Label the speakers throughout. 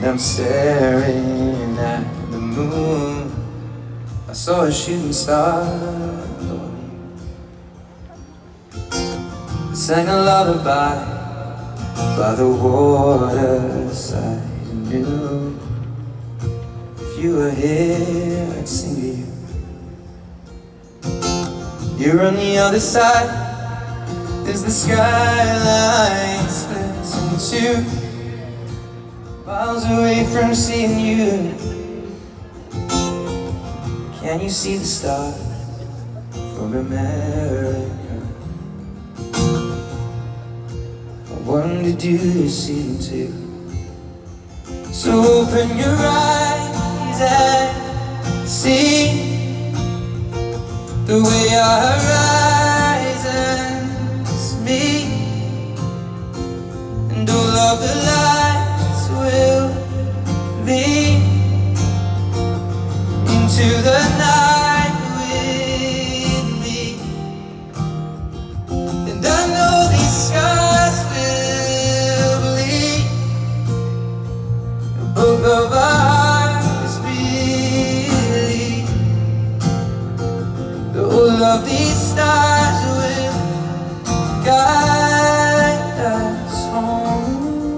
Speaker 1: I'm staring at the moon. I saw a shooting star. I sang a lullaby by the waterside and knew if you were here, I'd sing to you. You're on the other side as the skyline splits in two, miles away from seeing you. Can you see the stars from America? I wonder, do you see them too? So open your eyes and see the way our horizons meet, and all of the lights will lead into the night with me. And I know these skies will bleed, both of our hearts believe that all of these stars will guide us home.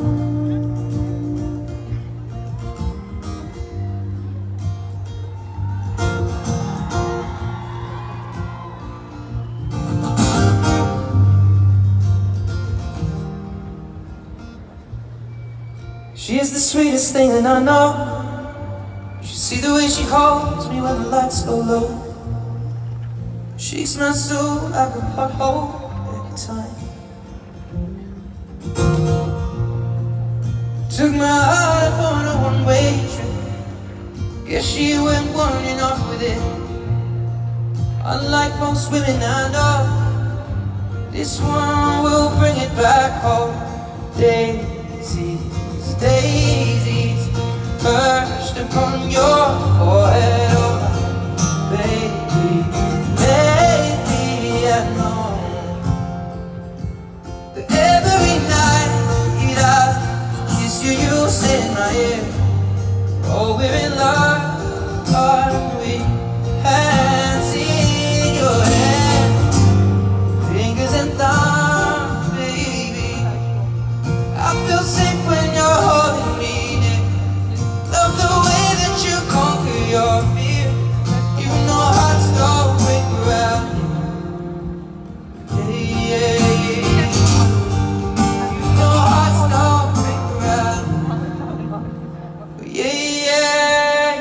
Speaker 1: She is the sweetest thing that I know. You should see the way she holds me when the lights go low. She smells so like a hot hole every time. Took my heart on a one-way trip. Guess she went wandering off with it. Unlike most women I know, this one will bring it back home. Daisies, daisies, perched upon your forehead, oh baby, maybe I know that every night I kiss you, you say in my ear, oh we're in love, aren't we? Hands in your hand, fingers and thumbs, baby. I feel safe when you're holding me near. Love the way that you conquer your fear. You know hearts don't break around you. Yeah, yeah, yeah. You know hearts don't break around you. Yeah, yeah, yeah.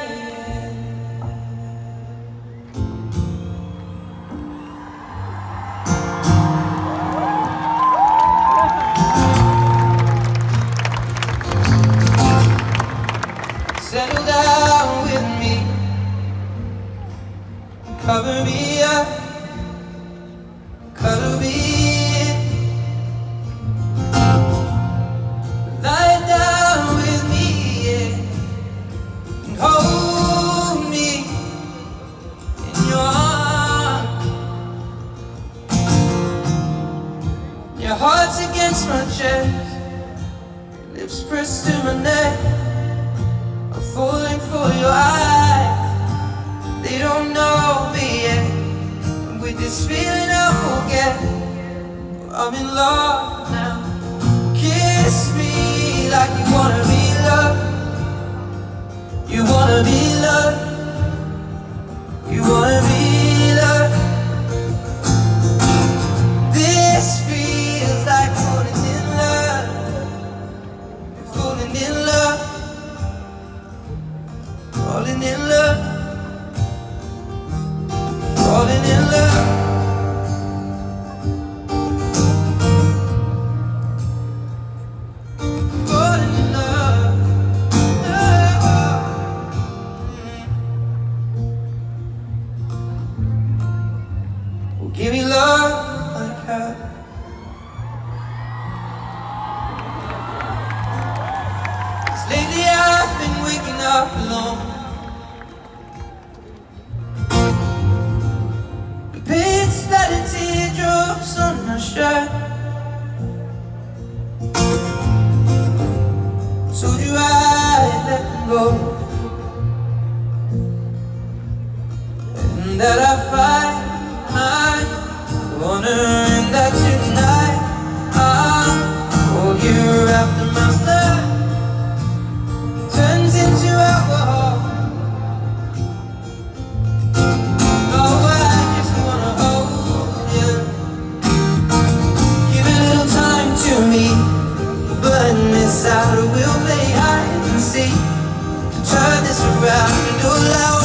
Speaker 1: Settle down with me, cover me up, cuddle me in. Lie down with me, yeah, and hold me in your arms. Your heart's against my chest, your lips pressed to my neck. I'm falling for your eyes, they don't know me yet. And with this feeling I'll forget, I'm in love now. Kiss me like you wanna be loved. You wanna be loved. You wanna be loved. This feels like falling in love. Falling in love. Falling in love. Falling in love. Falling in love. Well, give me love like her. 'Cause lately I've been waking up alone. Teardrops on my shirt. Told you I letting go, and that I find my corner, and that tonight I'll hold you wrapped in my blood, turns into alcohol. Oh, I just wanna hold you, give a little time to me, but miss out, we'll play hide and seek to turn this around. You'll